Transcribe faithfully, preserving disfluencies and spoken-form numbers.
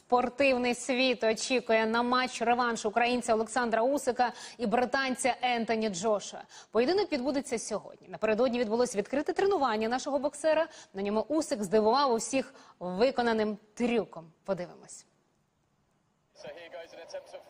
Спортивний світ очікує на матч-реванш українця Олександра Усика і британця Ентоні Джошуа. Поєдинок відбудеться сьогодні. Напередодні відбулось відкрите тренування нашого боксера. На ньому Усик здивував усіх виконаним трюком. Подивимось.